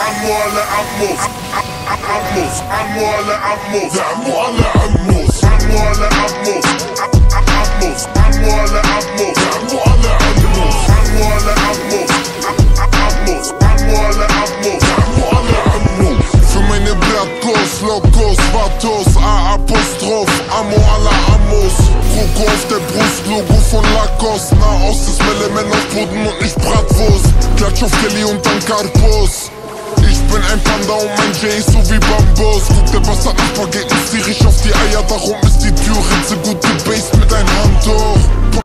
عمو على عموس عموس عمو على عموس عمو على عموس عمو على عموس عموس عمو على عموس عمو على عموس عمو على عموس عموس عمو على عموس عمو على عموس. Für meine Blattgos, Logos, Vatos, A-Apostroph, Ammo alla Amos. Kroko auf der Brust, Logo von Lacoste. Nahost ist Melemen auf Boden und nicht Bratwurst. Klatsch auf Kelly und dann Karpos. Ich bin ein Panda und mein J ist so wie Bambus. Guck, der Bastard-Nachbar geht mystisch auf die Eier, darum ist die Türritze gut gebased mit ein Handtuch.